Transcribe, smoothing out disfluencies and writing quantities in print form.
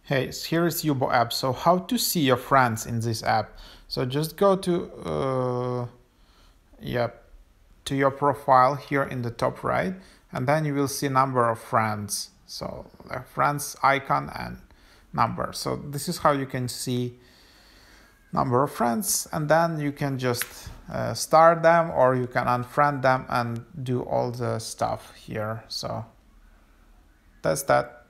Hey, here is Yubo app. So how to see your friends in this app? So just go to to your profile here in the top right, and then you will see number of friends. So friends icon and number. So this is how you can see number of friends, and then you can just start them or you can unfriend them and do all the stuff here. So that's that.